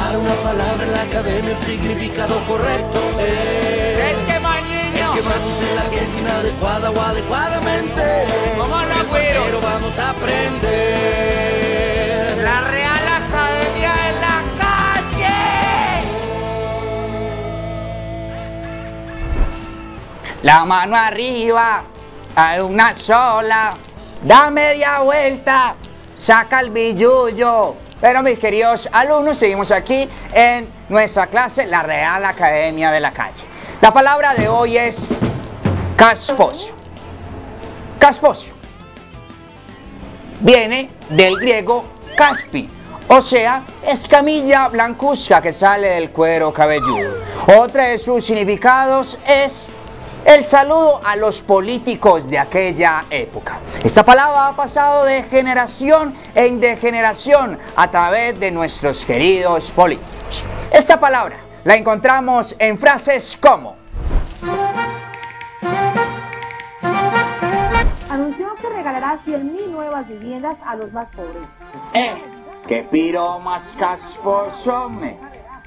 Para una palabra en la academia el significado correcto Es que mañino. que más dice la gente inadecuada o adecuadamente. Vámonos, Pero vamos a aprender. La Real Academia de la Calle. La mano arriba, a una sola, da media vuelta, saca el billullo. Pero mis queridos alumnos, seguimos aquí en nuestra clase, la Real Academia de la Calle. La palabra de hoy es casposo. Casposo viene del griego caspi, o sea, escamilla blancuzca que sale del cuero cabelludo. Otra de sus significados es el saludo a los políticos de aquella época. Esta palabra ha pasado de generación en generación a través de nuestros queridos políticos. Esta palabra la encontramos en frases como: anunció que regalará 100.000 nuevas viviendas a los más pobres. ¡Qué piro más casposo, me!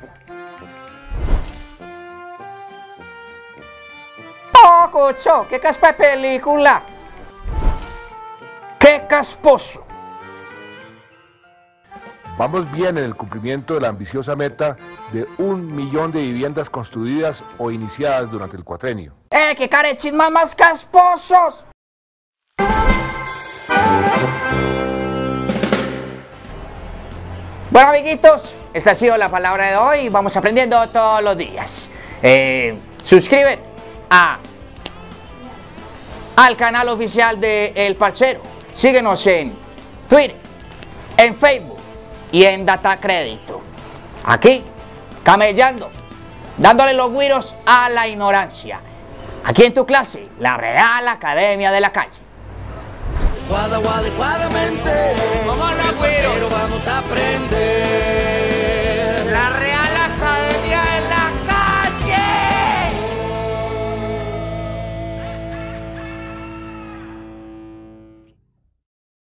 ¡Oh, Cucho! ¡Qué caspa de película! ¡Qué casposo! Vamos bien en el cumplimiento de la ambiciosa meta de 1 millón de viviendas construidas o iniciadas durante el cuatrenio. ¡Qué carechismas más casposos! Bueno, amiguitos, esta ha sido la palabra de hoy. Vamos aprendiendo todos los días. Suscríbete al canal oficial de El Parchero. Síguenos en Twitter, en Facebook y en Data Crédito. Aquí, camellando, dándole los güiros a la ignorancia. Aquí en tu clase, la Real Academia de la Calle. Adecuada o adecuadamente. Vámonos, Pero vamos a aprender.